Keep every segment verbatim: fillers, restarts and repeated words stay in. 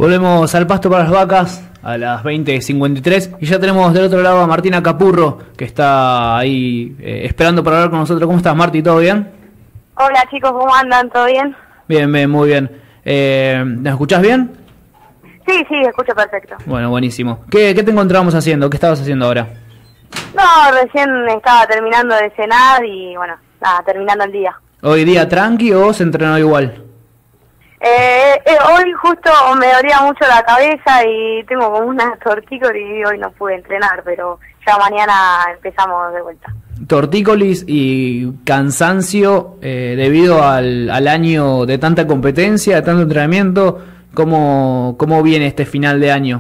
Volvemos al pasto para las vacas a las veinte cincuenta y tres y ya tenemos del otro lado a Martina Capurro, que está ahí eh, esperando para hablar con nosotros. ¿Cómo estás, Marti? ¿Todo bien? Hola chicos, ¿cómo andan? ¿Todo bien? Bien, bien, muy bien. Eh, ¿Nos escuchás bien? Sí, sí, escucho perfecto. Bueno, buenísimo. ¿Qué, qué te encontramos haciendo? ¿Qué estabas haciendo ahora? No, recién estaba terminando de cenar y bueno, nada, terminando el día. ¿Hoy día tranqui o se entrenó igual? Eh, eh, hoy justo me dolía mucho la cabeza y tengo como una tortícolis y hoy no pude entrenar, pero ya mañana empezamos de vuelta. Tortícolis y cansancio eh, debido al, al año de tanta competencia, de tanto entrenamiento. ¿Cómo, cómo viene este final de año?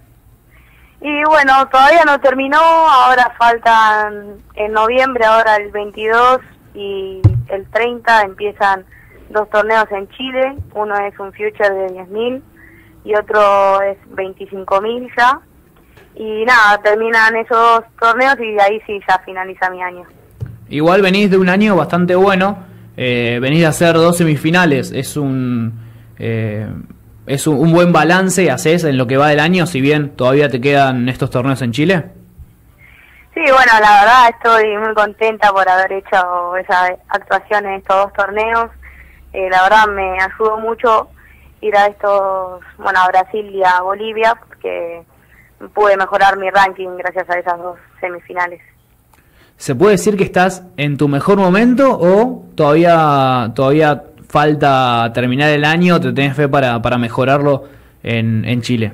Y bueno, todavía no terminó, ahora faltan en noviembre, ahora el veintidós y el treinta empiezan dos torneos en Chile, uno es un Future de diez mil y otro es veinticinco mil ya. Y nada, terminan esos torneos y ahí sí ya finaliza mi año. Igual venís de un año bastante bueno, eh, venís de hacer dos semifinales, es un eh, es un, un buen balance haces en lo que va del año, si bien todavía te quedan estos torneos en Chile. Sí, bueno, la verdad estoy muy contenta por haber hecho esa actuación en estos dos torneos. Eh, la verdad me ayudó mucho ir a estos, bueno, a Brasil y a Bolivia, porque pude mejorar mi ranking gracias a esas dos semifinales. ¿Se puede decir que estás en tu mejor momento o todavía todavía falta terminar el año? ¿Te tenés fe para, para mejorarlo en, en Chile?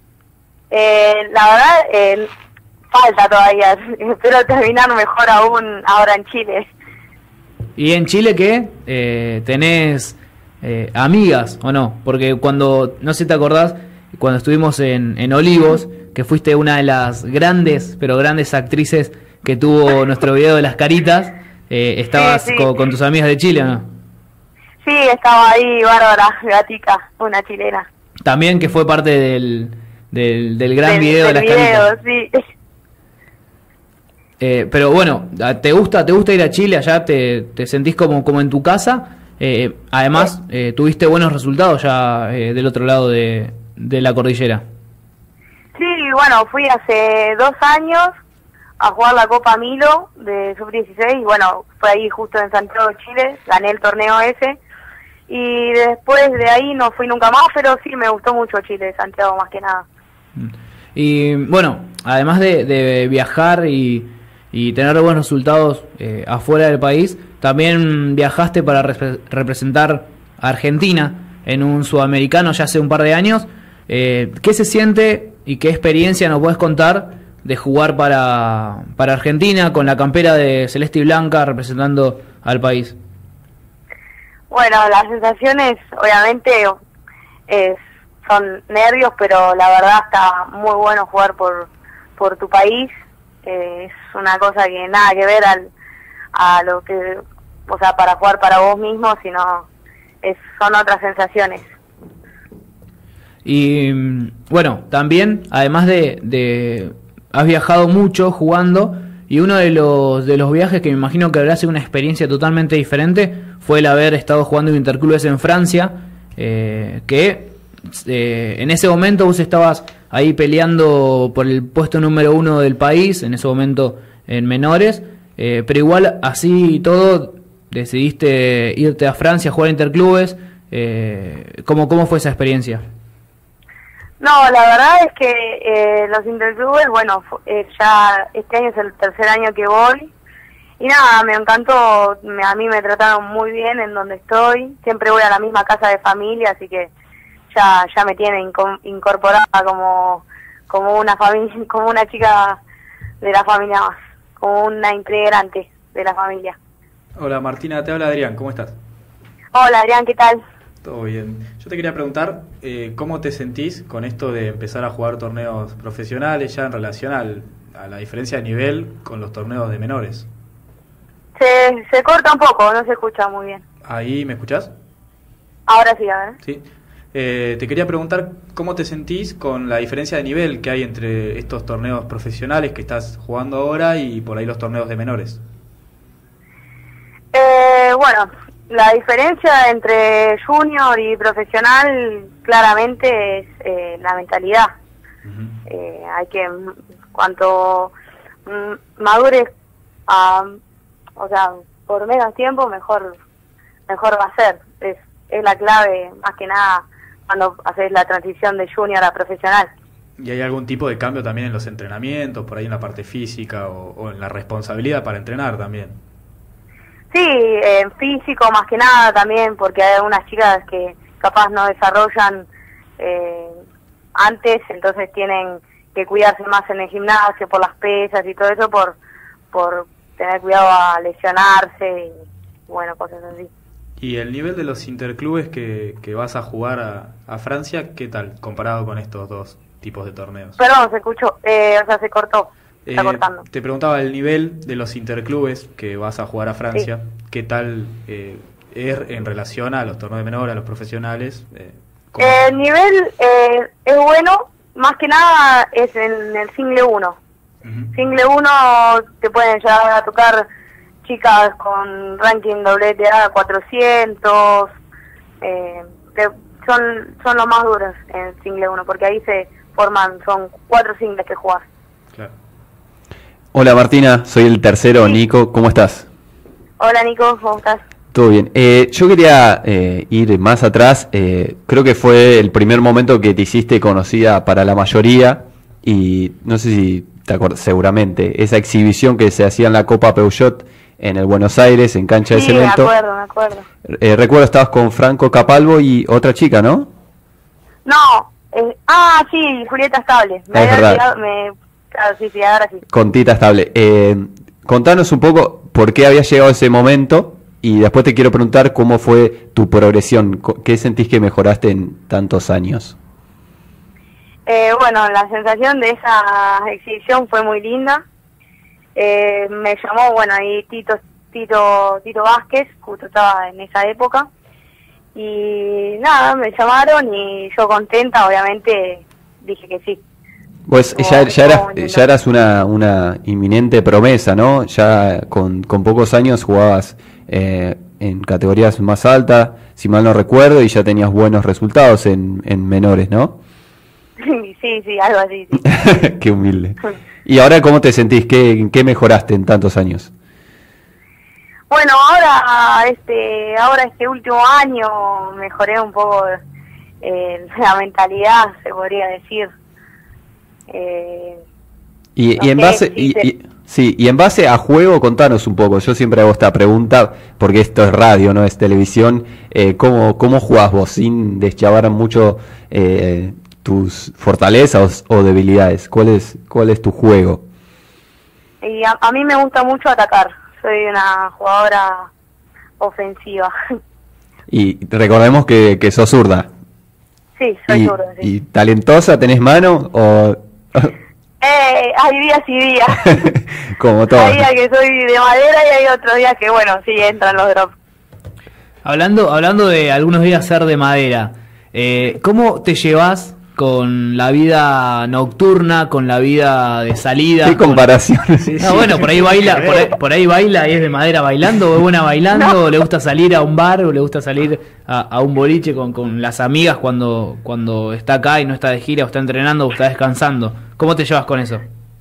Eh, la verdad, eh, falta todavía. Espero terminar mejor aún ahora en Chile. ¿Y en Chile qué? Eh, ¿Tenés eh, amigas o no? Porque cuando, no sé si te acordás, cuando estuvimos en, en Olivos, que fuiste una de las grandes, pero grandes actrices que tuvo nuestro video de las caritas, eh, ¿estabas sí, sí. Con, con tus amigas de Chile o no? Sí, estaba ahí Bárbara Gatica, una chilena. También que fue parte del, del, del gran del, video del de las video, caritas. Sí. Eh, pero bueno, ¿te gusta te gusta ir a Chile? ¿Allá te, te sentís como, como en tu casa? Eh, además, eh, tuviste buenos resultados ya eh, del otro lado de, de la cordillera. Sí, bueno, fui hace dos años a jugar la Copa Milo de sub dieciséis y bueno, fue ahí justo en Santiago de Chile, gané el torneo ese y después de ahí no fui nunca más, pero sí me gustó mucho Chile, Santiago más que nada. Y bueno, además de, de viajar y, y tener buenos resultados eh, afuera del país, también viajaste para rep representar a Argentina en un sudamericano ya hace un par de años. Eh, ¿Qué se siente y qué experiencia nos puedes contar de jugar para, para Argentina con la campera de celeste y blanca representando al país? Bueno, las sensaciones obviamente es, son nervios, pero la verdad está muy bueno jugar por, por tu país. Eh, es una cosa que nada que ver al, a lo que, o sea, para jugar para vos mismo, sino es, son otras sensaciones. Y bueno, también, además de, de has viajado mucho jugando, y uno de los de los viajes que me imagino que habrá sido una experiencia totalmente diferente fue el haber estado jugando interclubes en Francia, eh, que eh, en ese momento vos estabas ahí peleando por el puesto número uno del país, en ese momento en menores, eh, pero igual así y todo decidiste irte a Francia a jugar interclubes. Eh, ¿cómo, ¿Cómo fue esa experiencia? No, la verdad es que eh, los interclubes, bueno, eh, ya este año es el tercer año que voy y nada, me encantó, me, a mí me trataron muy bien en donde estoy, siempre voy a la misma casa de familia, así que ya ya me tienen incorporada como como una familia, como una chica de la familia más, como una integrante de la familia. Hola Martina, te habla Adrián, ¿cómo estás? Hola Adrián, ¿qué tal? Todo bien. Yo te quería preguntar, eh, ¿cómo te sentís con esto de empezar a jugar torneos profesionales ya en relación al, a la diferencia de nivel con los torneos de menores? Se, se corta un poco, no se escucha muy bien. ¿Ahí me escuchás? Ahora sí, a ver. Sí. Eh, te quería preguntar cómo te sentís con la diferencia de nivel que hay entre estos torneos profesionales que estás jugando ahora y por ahí los torneos de menores. Eh, bueno, La diferencia entre junior y profesional claramente es eh, la mentalidad. Uh-huh. eh, hay que, cuanto mm, madures, a, o sea, por menos tiempo, mejor mejor va a ser. Es, es la clave, más que nada, cuando haces la transición de junior a profesional. ¿Y hay algún tipo de cambio también en los entrenamientos, por ahí en la parte física o, o en la responsabilidad para entrenar también? Sí, en físico más que nada también, porque hay algunas chicas que capaz no desarrollan eh, antes, entonces tienen que cuidarse más en el gimnasio por las pesas y todo eso, por por tener cuidado a lesionarse y bueno, cosas así. ¿Y el nivel de los interclubes que, que vas a jugar a, a Francia, qué tal comparado con estos dos tipos de torneos? Perdón, se escuchó, eh, o sea, se cortó. Está eh, cortando. Te preguntaba el nivel de los interclubes que vas a jugar a Francia, sí. ¿Qué tal eh, es en relación a los torneos de menores, a los profesionales? Eh, eh, el nivel eh, es bueno, más que nada es en el single uno. Uh-huh. Single uno te pueden llegar a tocar chicas con ranking W T A cuatrocientos, eh, que son son los más duros en single uno, porque ahí se forman, son cuatro singles que jugás. Claro. Hola Martina, soy el tercero, sí. Nico, ¿cómo estás? Hola Nico, ¿cómo estás? Todo bien. Eh, yo quería eh, ir más atrás, eh, creo que fue el primer momento que te hiciste conocida para la mayoría, y no sé si te acuerdas, seguramente, esa exhibición que se hacía en la Copa Peugeot en el Buenos Aires, en cancha sí, de cemento. Sí, me acuerdo, me acuerdo. Eh, recuerdo, estabas con Franco Capalvo y otra chica, ¿no? No, eh, ah, sí, Julieta Estable. Me es había verdad. Llegado, me, claro, sí, sí, ahora sí. Con Tita Estable. Eh, contanos un poco por qué había llegado ese momento y después te quiero preguntar cómo fue tu progresión. ¿Qué sentís que mejoraste en tantos años? Eh, bueno, la sensación de esa exhibición fue muy linda. Eh, me llamó, bueno, ahí Tito, Tito, Tito Vázquez, justo estaba en esa época. Y nada, me llamaron y yo contenta, obviamente, dije que sí. Pues como, ya, ya, eras, ya eras una, una inminente promesa, ¿no? Ya con, con pocos años jugabas eh, en categorías más altas, si mal no recuerdo, y ya tenías buenos resultados en, en menores, ¿no? Sí, sí, algo así. Sí. Qué humilde. ¿Y ahora cómo te sentís? ¿Qué, qué mejoraste en tantos años? Bueno, ahora este ahora este último año mejoré un poco eh, la mentalidad, se podría decir. Eh, y, no y en sé, base sí, y, y, sí, y en base a juego, contanos un poco. Yo siempre hago esta pregunta porque esto es radio, no es televisión. Eh, ¿cómo cómo jugás vos sin deschavar mucho eh, tus fortalezas o, o debilidades? ¿Cuál es cuál es tu juego? Y a, a mí me gusta mucho atacar. Soy una jugadora ofensiva. Y recordemos que, que sos zurda. Sí, soy y, zurda, sí. ¿Y talentosa? ¿Tenés mano? O... eh, hay días y días. Como todo. Hay días que soy de madera y hay otros días que, bueno, sí, entran los drops. Hablando, hablando de algunos días ser de madera, eh, ¿cómo te llevas con la vida nocturna, con la vida de salida? ¿Qué comparación? Con... Sí, no, sí, bueno, por ahí baila, por ahí, por ahí baila y es de madera bailando, o es buena bailando, no. O le gusta salir a un bar, o le gusta salir a, a un boliche con, con las amigas cuando, cuando está acá y no está de gira, o está entrenando, o está descansando. ¿Cómo te llevas con eso?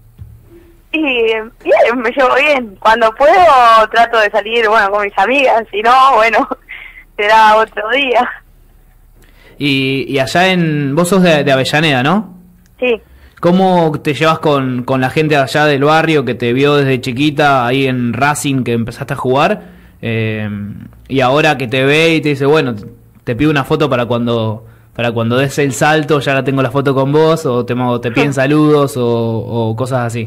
Y bien, me llevo bien. Cuando puedo trato de salir, bueno, con mis amigas, si no, bueno, será otro día. Y, y allá en... Vos sos de, de Avellaneda, ¿no? Sí. ¿Cómo te llevas con, con la gente allá del barrio que te vio desde chiquita ahí en Racing, que empezaste a jugar? Eh, y ahora que te ve y te dice, bueno, te pido una foto para cuando para cuando des el salto, ya la tengo la foto con vos, o te, te piden saludos o, o cosas así.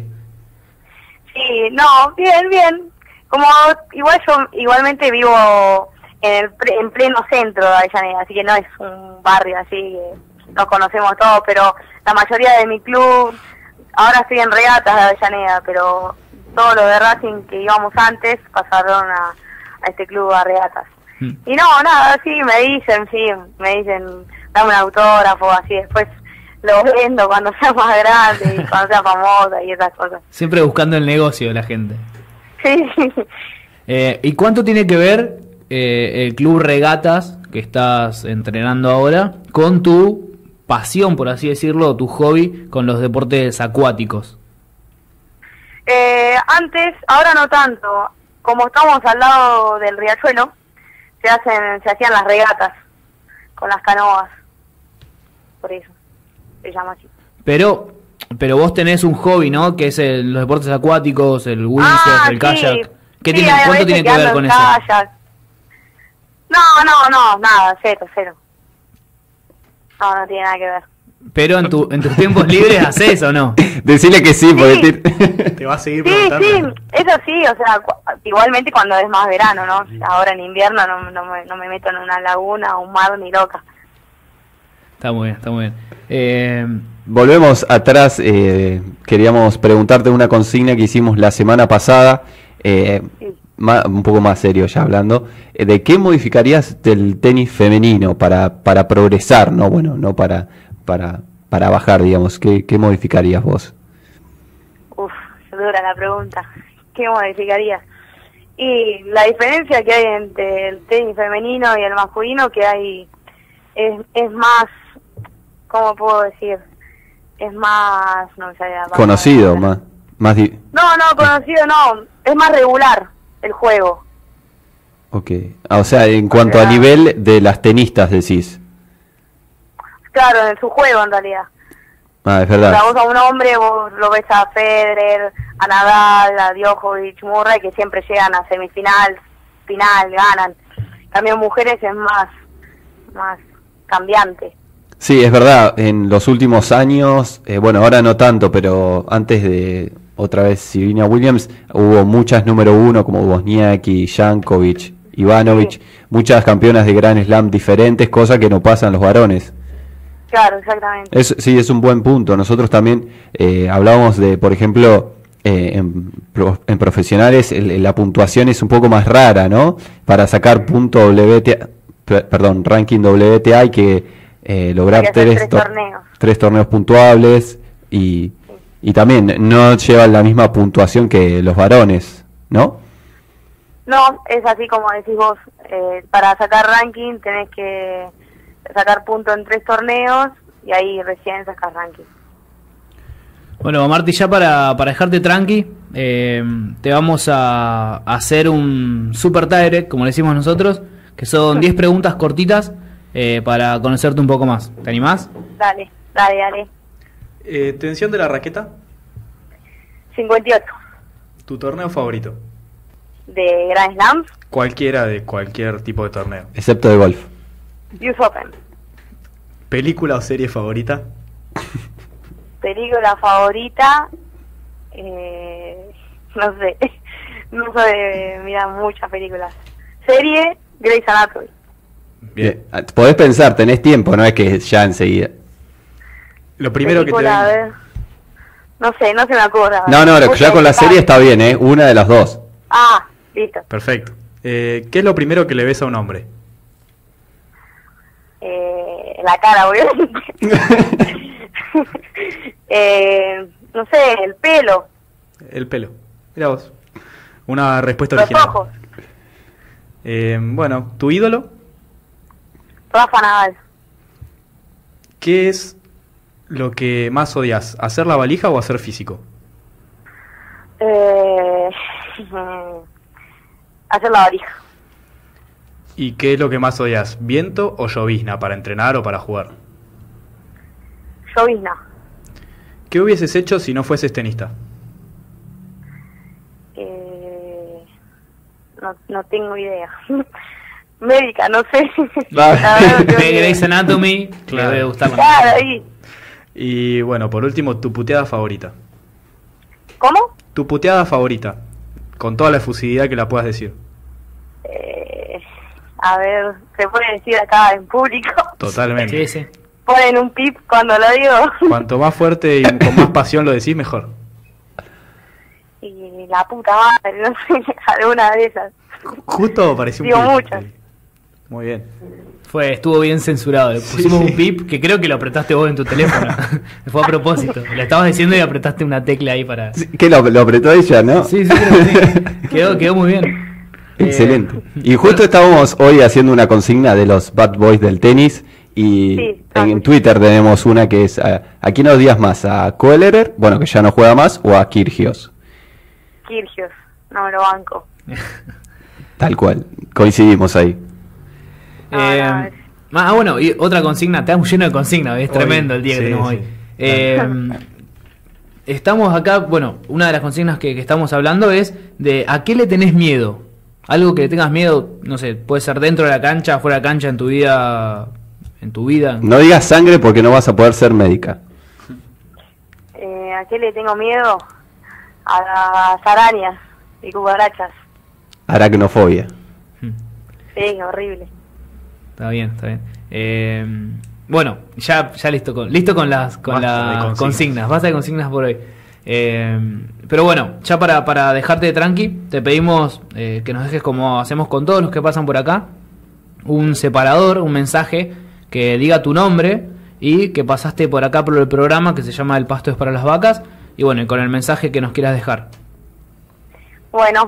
Sí, no, bien, bien. Como igual yo igualmente vivo... En, el pre, en pleno centro de Avellaneda, así que no es un barrio así que nos conocemos todos, pero la mayoría de mi club, ahora estoy en Regatas de Avellaneda, pero todos los de Racing que íbamos antes pasaron a, a este club a Regatas. Mm. Y no, nada, sí, me dicen, sí, me dicen, dame un autógrafo, así después lo vendo cuando sea más grande y cuando sea famosa y esas cosas. Siempre buscando el negocio de la gente. Sí. Eh, ¿Y cuánto tiene que ver eh, el club Regatas que estás entrenando ahora con tu pasión, por así decirlo, tu hobby con los deportes acuáticos? Eh, antes, ahora no tanto. Como estamos al lado del riachuelo, se hacen, se hacían las regatas con las canoas. Por eso se llama así. Pero, pero vos tenés un hobby, ¿no? Que es el- los deportes acuáticos, el windsurf, Ah, el sí. kayak. ¿Qué Sí, tiene, hay ¿Cuánto veces tiene que ando ver en con eso? kayak. No, no, no, nada, cero, cero. No, no tiene nada que ver. Pero en, tu, en tus tiempos libres haces o no. Decirle que sí, porque Sí. te- Te va a seguir Sí, preguntando. sí, eso sí, o sea, cu- igualmente cuando es más verano, ¿no? Ahora en invierno no, no, me, no me meto en una laguna o un mar ni loca. Está muy bien, está muy bien. Eh, volvemos atrás. Eh, queríamos preguntarte una consigna que hicimos la semana pasada, eh, Sí. ma- un poco más serio ya hablando. eh, ¿De qué modificarías del tenis femenino para, para progresar, no? Bueno, no para, para, para bajar, digamos. ¿Qué, qué modificarías vos? Uf, dura la pregunta. ¿Qué modificaría? Y la diferencia que hay entre el tenis femenino y el masculino, que hay, es, es más, ¿cómo puedo decir? Es más, no me sale la palabra. Conocido, más, más di- No, no, conocido no, es más regular el juego. Ok. Ah, o sea, en cuanto a sea- nivel de las tenistas, decís. Claro, en su juego en realidad. Ah, es O sea, verdad. vos a un hombre, vos lo ves a Federer, a Nadal, a Djokovic, Murray, que siempre llegan a semifinal, final, ganan. También mujeres es más, más cambiante. Sí, es verdad. En los últimos años, eh, bueno, ahora no tanto, pero antes de otra vez Serena Williams, hubo muchas número uno como Wozniacki, Jankovic, Ivanovic, Sí. muchas campeonas de Grand Slam diferentes, cosa que no pasan los varones. Claro, exactamente. Es, sí, es un buen punto. Nosotros también eh, hablábamos de, por ejemplo, eh, en, pro- en profesionales el- la puntuación es un poco más rara, ¿no? Para sacar punto W T A, per- perdón, ranking W T A hay que eh, lograr Hay que hacer tres, tres tor- torneos. tres torneos puntuables y, y también no llevan la misma puntuación que los varones, ¿no? No, es así como decís vos. Eh, para sacar ranking tenés que sacar punto en tres torneos y ahí recién sacas ranking. Bueno, Marti, ya para, para dejarte tranqui, eh, te vamos a, a hacer un super tiebreak, como le decimos nosotros, que son diez preguntas cortitas eh, para conocerte un poco más. ¿Te animás? Dale, dale, dale. Eh, tensión de la raqueta, cincuenta y ocho. tu torneo favorito. De Grand Slams, Cualquiera de cualquier tipo de torneo. Excepto de golf. U S Open. Película o serie favorita. Película favorita, eh, no sé, no soy de mirar muchas películas. Serie, Grey's Anatomy. Bien. Ah, podés pensar, tenés tiempo, no es que ya enseguida. Lo primero que te Película, a venga. ver, no sé, no se me ocurre. No, no, Vos ya con la pensás. serie está bien, ¿eh? Una de las dos. Ah, listo. Perfecto. Eh, ¿Qué es lo primero que le ves a un hombre? Eh, la cara, obviamente. eh, no sé, el pelo, El pelo. Mira vos. Una respuesta los original. ojos. Eh, bueno, ¿tu ídolo? Rafa Nadal. ¿Qué es lo que más odias? ¿Hacer la valija o hacer físico? Eh, hacer la varija. ¿Y qué es lo que más odias? ¿Viento o llovizna para entrenar o para jugar? Llovizna. ¿Qué hubieses hecho si no fueses tenista? Eh, no, no tengo idea. Médica, no sé. Ah. La verdad no tengo Ve idea. Grey's Anatomy, Claro. le debe gustar. Claro, ahí. Y bueno, por último, tu puteada favorita. ¿Cómo? Tu puteada favorita. Con toda la efusividad que la puedas decir. Eh, a ver, ¿se puede decir acá en público? Totalmente. Sí, sí. Ponen un pip cuando lo digo. Cuanto más fuerte y con más pasión lo decís, mejor. Y la puta madre, no sé, alguna de esas. Justo pareció un Digo pip. muchas. Muy bien. Fue, estuvo bien censurado. Le pusimos Sí. un pip que creo que lo apretaste vos en tu teléfono. Fue a propósito. Le estabas diciendo y apretaste una tecla ahí para. Sí, que lo, lo apretó ella, ¿no? Sí, sí, creo que sí. Quedó, quedó muy bien. Excelente. Eh, Y justo estábamos hoy haciendo una consigna de los bad boys del tenis y Sí, en, ah. Twitter tenemos una que es ¿a, a quién odias más? ¿A Koehler, bueno, que ya no juega más, o a Kyrgios? Kyrgios, no me lo banco. Tal cual, coincidimos ahí. No, Eh, no, es- ah, bueno, y otra consigna, estamos llenos de consignas, es Hoy, tremendo el día que sí, tenemos sí. hoy. Eh, estamos acá, bueno, una de las consignas que, que estamos hablando es de ¿a qué le tenés miedo? Algo que le tengas miedo, no sé, puede ser dentro de la cancha, fuera de la cancha, en tu vida, en tu vida. No digas sangre porque no vas a poder ser médica. eh, ¿A qué le tengo miedo? A las arañas y cucarachas. Aracnofobia. Hmm, Sí, horrible. Está bien, está bien. Eh, bueno, ya, ya listo con, listo con las, con Basta de las consignas. consignas, basta de consignas por hoy. Eh, pero bueno, ya para, para dejarte tranqui, te pedimos eh, que nos dejes, como hacemos con todos los que pasan por acá, un separador, un mensaje que diga tu nombre y que pasaste por acá por el programa que se llama El Pasto es para las Vacas, y bueno, y con el mensaje que nos quieras dejar. Bueno,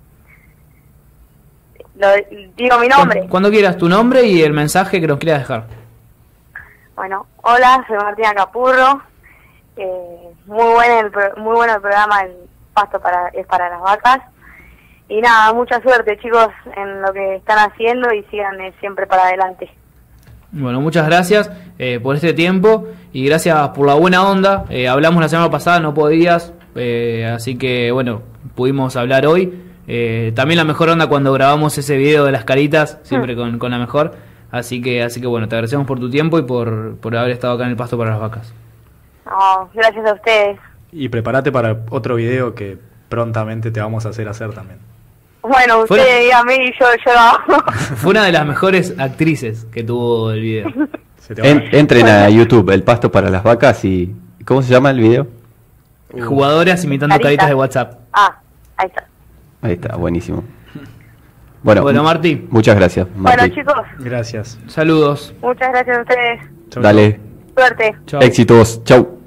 lo, digo mi nombre. Cuando, cuando quieras tu nombre y el mensaje que nos quieras dejar. Bueno, hola, soy Martina Capurro. Eh, muy, bueno el, pro- muy bueno el programa, El Pasto para, es para las Vacas. Y nada, mucha suerte, chicos, en lo que están haciendo y sigan eh, siempre para adelante. Bueno, muchas gracias eh, por este tiempo y gracias por la buena onda. Eh, hablamos la semana pasada, no podías, eh, así que bueno, pudimos hablar hoy. Eh, también la mejor onda cuando grabamos ese video de las caritas, siempre con, con la mejor. Así que así que bueno, te agradecemos por tu tiempo y por, por haber estado acá en El Pasto para las Vacas. No, gracias a ustedes. Y prepárate para otro video que prontamente te vamos a hacer hacer también. Bueno, Fuera. ustedes díganme y yo, yo lo hago. Fue una de las mejores actrices que tuvo el video. Se te va a- En- entren a YouTube, El Pasto para las Vacas y... ¿Cómo se llama el video? Uh, Jugadoras imitando Caritas. caritas de WhatsApp. Ah, ahí está. Ahí está, buenísimo. Bueno, Bueno, Martí, muchas gracias, Martí. Bueno, chicos, Gracias. saludos. muchas gracias a ustedes. Chau, Dale, Suerte. Chao. éxitos, chau.